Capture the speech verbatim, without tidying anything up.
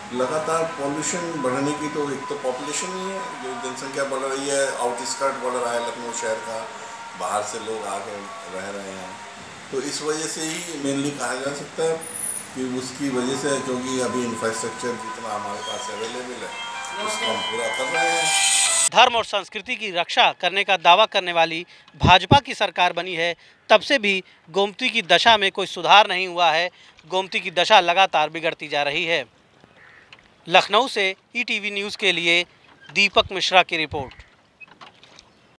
लगातार पॉल्यूशन बढ़ने की तो एक तो पॉपुलेशन ही है, जो जनसंख्या बढ़ रही है, आउटस्कर्ट बढ़ रहा है लखनऊ शहर का, बाहर से लोग आके रह रहे हैं, तो इस वजह से ही मेनली कहा जा सकता है कि उसकी वजह से, क्योंकि अभी इंफ्रास्ट्रक्चर जितना हमारे पास अवेलेबल है उसको हम पूरा कर रहे हैं। धर्म और संस्कृति की रक्षा करने का दावा करने वाली भाजपा की सरकार बनी है, तब से भी गोमती की दशा में कोई सुधार नहीं हुआ है। गोमती की दशा लगातार बिगड़ती जा रही है। लखनऊ से ईटीवी न्यूज़ के लिए दीपक मिश्रा की रिपोर्ट।